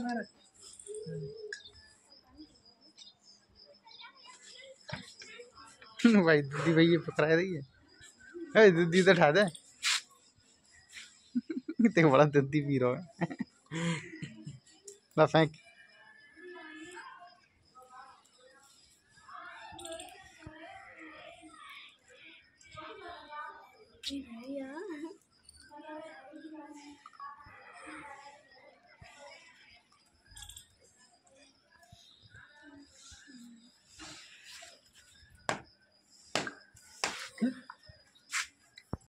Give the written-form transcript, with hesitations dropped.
भाई दूधी भाई ये पकड़ा रही है, दूधी तो उठा दे। ते बड़ा दूधी पी रहा है। ला फेंक।